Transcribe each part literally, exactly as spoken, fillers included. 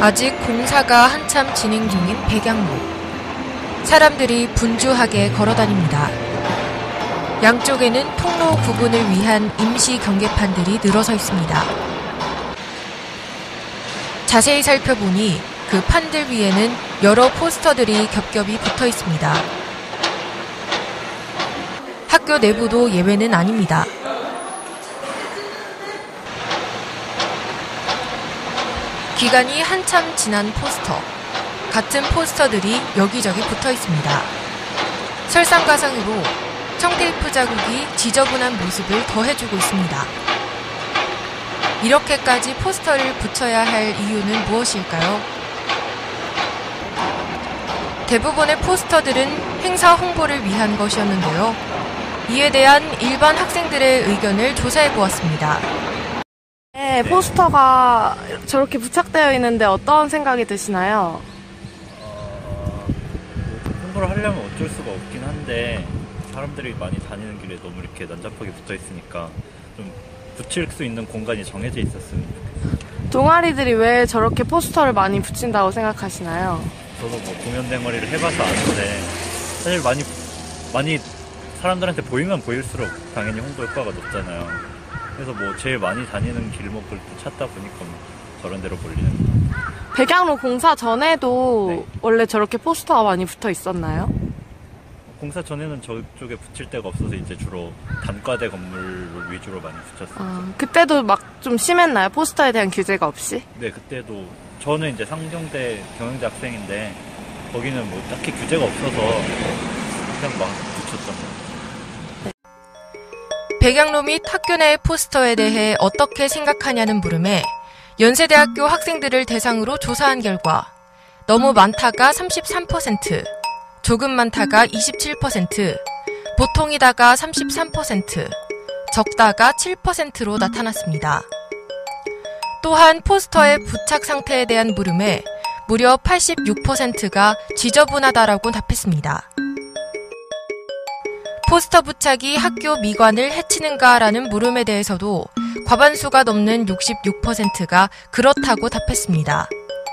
아직 공사가 한참 진행 중인 백양로. 사람들이 분주하게 걸어다닙니다. 양쪽에는 통로 구분을 위한 임시 경계판들이 늘어서 있습니다. 자세히 살펴보니 그 판들 위에는 여러 포스터들이 겹겹이 붙어 있습니다. 학교 내부도 예외는 아닙니다. 기간이 한참 지난 포스터. 같은 포스터들이 여기저기 붙어 있습니다. 설상가상으로 청테이프 자국이 지저분한 모습을 더해주고 있습니다. 이렇게까지 포스터를 붙여야 할 이유는 무엇일까요? 대부분의 포스터들은 행사 홍보를 위한 것이었는데요. 이에 대한 일반 학생들의 의견을 조사해 보았습니다. 네, 포스터가 저렇게 부착되어 있는데 어떤 생각이 드시나요? 어, 홍보를 하려면 어쩔 수가 없긴 한데 사람들이 많이 다니는 길에 너무 이렇게 난잡하게 붙어 있으니까 좀 붙일 수 있는 공간이 정해져 있었으면 좋겠어요. 동아리들이 왜 저렇게 포스터를 많이 붙인다고 생각하시나요? 저도 뭐 공연 댕거리를 해봐서 아는데 사실 많이 많이 사람들한테 보이면 보일수록 당연히 홍보 효과가 높잖아요. 그래서 뭐 제일 많이 다니는 길목을 찾다 보니까 뭐 저런 데로 몰리는 거예요. 백양로 공사 전에도 네. 원래 저렇게 포스터가 많이 붙어 있었나요? 공사 전에는 저쪽에 붙일 데가 없어서 이제 주로 단과대 건물 위주로 많이 붙였어요. 아, 그때도 막 좀 심했나요? 포스터에 대한 규제가 없이? 네, 그때도 저는 이제 상경대 경영대 학생인데 거기는 뭐 딱히 규제가 없어서 그냥 막 붙였던 거예요. 백양로 및 학교 내 포스터에 대해 어떻게 생각하냐는 물음에 연세대학교 학생들을 대상으로 조사한 결과 너무 많다가 삼십삼 퍼센트, 조금 많다가 이십칠 퍼센트, 보통이다가 삼십삼 퍼센트, 적다가 칠 퍼센트로 나타났습니다. 또한 포스터의 부착 상태에 대한 물음에 무려 팔십육 퍼센트가 지저분하다라고 답했습니다. 포스터 부착이 학교 미관을 해치는가라는 물음에 대해서도 과반수가 넘는 육십육 퍼센트가 그렇다고 답했습니다.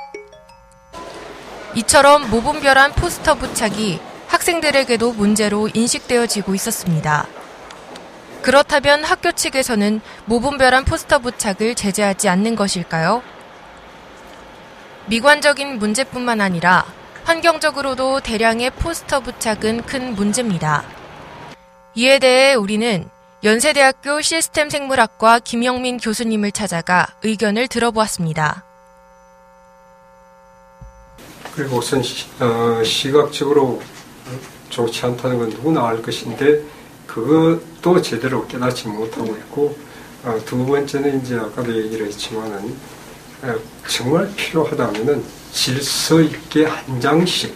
이처럼 무분별한 포스터 부착이 학생들에게도 문제로 인식되어지고 있었습니다. 그렇다면 학교 측에서는 무분별한 포스터 부착을 제재하지 않는 것일까요? 미관적인 문제뿐만 아니라 환경적으로도 대량의 포스터 부착은 큰 문제입니다. 이에 대해 우리는 연세대학교 시스템생물학과 김영민 교수님을 찾아가 의견을 들어보았습니다. 그리고 우선 시, 어, 시각적으로 좋지 않다는 건 누구나 알 것인데 그것도 제대로 깨닫지 못하고 있고, 어, 두 번째는 이제 아까도 얘기를 했지만은 어, 정말 필요하다면은 질서 있게 한 장씩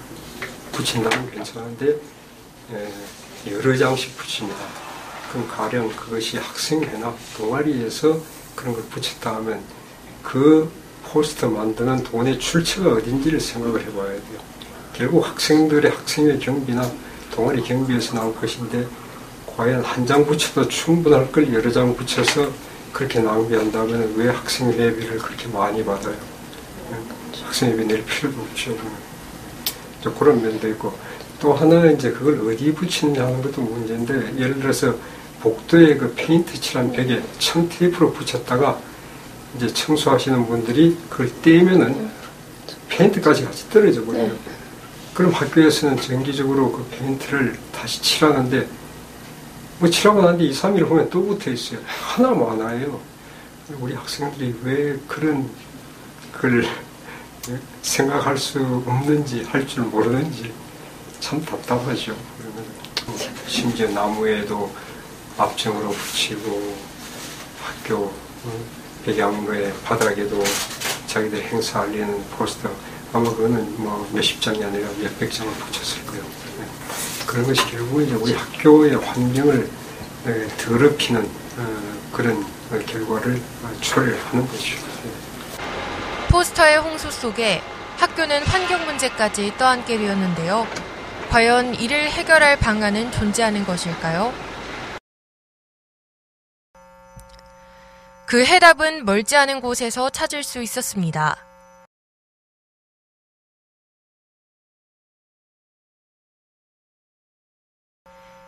붙인다면 괜찮은데 에, 여러 장씩 붙입니다. 그럼 가령 그것이 학생회나 동아리에서 그런 걸 붙였다 하면 그 포스터 만드는 돈의 출처가 어딘지를 생각을 해봐야 돼요. 결국 학생들의 학생회 경비나 동아리 경비에서 나올 것인데 과연 한 장 붙여도 충분할 걸 여러 장 붙여서 그렇게 낭비한다면 왜 학생회비를 그렇게 많이 받아요? 학생회비 낼 필요도 없죠. 그런 면도 있고, 또 하나는 이제 그걸 어디 붙이느냐 하는 것도 문제인데, 예를 들어서 복도에 그 페인트 칠한 벽에 청테이프로 붙였다가 이제 청소하시는 분들이 그걸 떼면은 페인트까지 같이 떨어져 버려요. 그럼 학교에서는 정기적으로 그 페인트를 다시 칠하는데 뭐 칠하고 난 뒤 이, 삼 일 후면 또 붙어 있어요. 하나 많아요. 우리 학생들이 왜 그런 걸 생각할 수 없는지, 할 줄 모르는지 참 답답하죠. 그러면 심지어 나무에도 압정으로 붙이고 학교 배경로의 바닥에도 자기들 행사 알리는 포스터, 아마 그거는 뭐 몇십 장이 아니라 몇백 장을 붙였을 거예요. 그런 것이 결국 이제 우리 학교의 환경을 더럽히는 그런 결과를 초래하는 것이죠. 포스터의 홍수 속에 학교는 환경 문제까지 떠안게 되었는데요. 과연 이를 해결할 방안은 존재하는 것일까요? 그 해답은 멀지 않은 곳에서 찾을 수 있었습니다.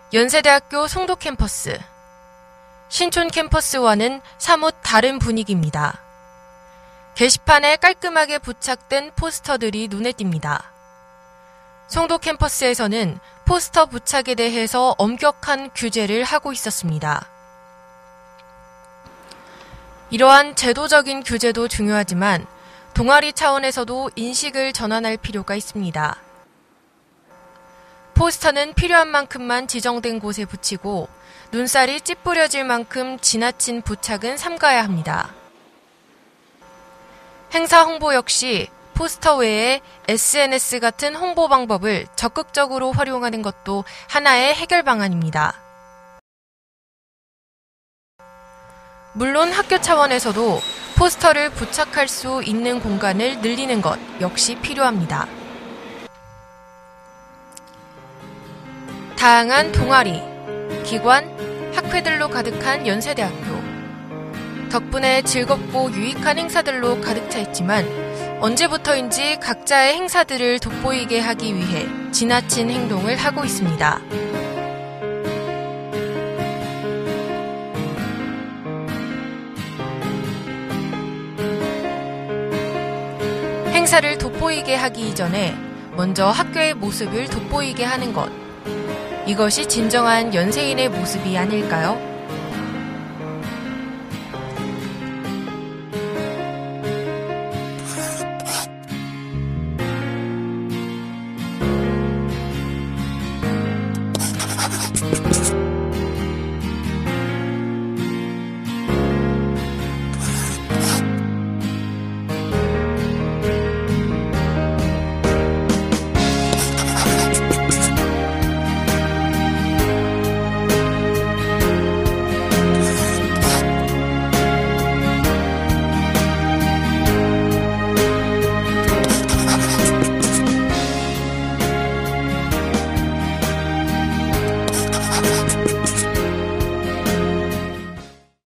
연세대학교 송도 캠퍼스. 신촌 캠퍼스와는 사뭇 다른 분위기입니다. 게시판에 깔끔하게 부착된 포스터들이 눈에 띕니다. 송도 캠퍼스에서는 포스터 부착에 대해서 엄격한 규제를 하고 있었습니다. 이러한 제도적인 규제도 중요하지만 동아리 차원에서도 인식을 전환할 필요가 있습니다. 포스터는 필요한 만큼만 지정된 곳에 붙이고 눈살이 찌푸려질 만큼 지나친 부착은 삼가야 합니다. 행사 홍보 역시 포스터 외에 에스엔에스 같은 홍보 방법을 적극적으로 활용하는 것도 하나의 해결 방안입니다. 물론 학교 차원에서도 포스터를 부착할 수 있는 공간을 늘리는 것 역시 필요합니다. 다양한 동아리, 기관, 학회들로 가득한 연세대학교. 덕분에 즐겁고 유익한 행사들로 가득 차 있지만 언제부터인지 각자의 행사들을 돋보이게 하기 위해 지나친 행동을 하고 있습니다. 행사를 돋보이게 하기 이전에 먼저 학교의 모습을 돋보이게 하는 것. 이것이 진정한 연세인의 모습이 아닐까요?